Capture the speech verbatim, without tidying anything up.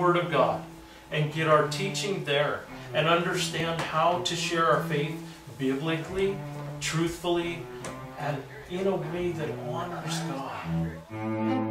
Word of God and get our teaching there and understand how to share our faith biblically, truthfully, and in a way that honors God.